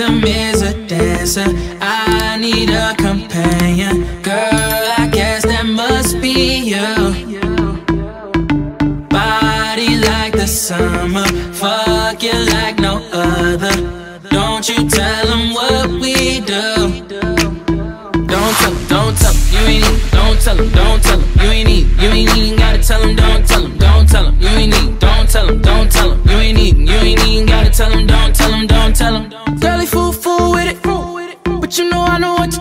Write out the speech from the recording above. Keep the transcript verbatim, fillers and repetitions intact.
rhythm is a dancer. I need a companion. Girl, I guess that must be you. Body like the summer, fuck you like no other. Don't you tell them what we do. Don't tell them, don't tell them, you ain't need. Don't tell them, don't tell them, you ain't need. You ain't even gotta tell them, don't tell them, don't tell them, you ain't need. Don't tell them, don't tell them, you ain't need. You ain't even gotta tell them, don't tell them, don't tell them. Girl, he fool, fool with it, but you know I know what to